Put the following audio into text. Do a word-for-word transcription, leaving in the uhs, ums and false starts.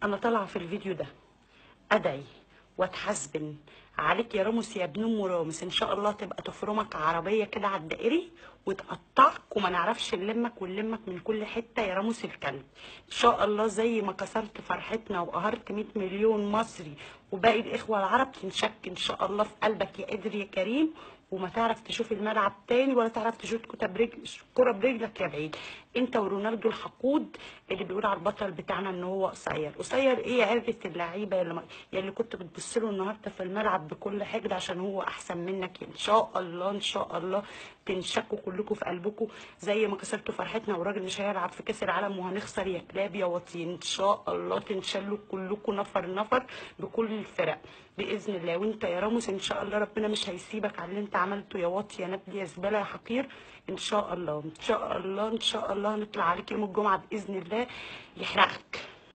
انا طالعه في الفيديو ده ادعي واتحاسبن عليك يا راموس يا ابن ام راموس. ان شاء الله تبقى تفرمك عربيه كده على الدائري وتقطعك وما نعرفش نلمك ونلمك من كل حته يا راموس الكلب. ان شاء الله زي ما كسرت فرحتنا وقهرت مية مليون مصري وباقي الاخوه العرب تنشك ان شاء الله في قلبك يا قدر يا كريم، وما تعرف تشوف الملعب تاني ولا تعرف تشوف كرة برجل كرة برجلك يا بعيد. انت ورونالدو الحقود اللي بيقول على البطل بتاعنا ان هو قصير. قصير ايه يا عرة اللعيبه اللي, اللي كنت بتبص له النهارده في الملعب بكل حقد عشان هو احسن منك. ان شاء الله ان شاء الله تنشكوا كلكم في قلبكم زي ما كسرتوا فرحتنا، والراجل مش هيلعب في كاس العالم وهنخسر يا كلاب يا واطيين. ان شاء الله تنشلوا كلكم نفر نفر بكل الفرق باذن الله. وانت يا راموس ان شاء الله ربنا مش هيسيبك على اللي انت عملته يا واطي يا نبي يا زباله يا حقير. ان شاء الله ان شاء الله ان شاء الله هنطلع عليك يوم الجمعه باذن الله يحرقك.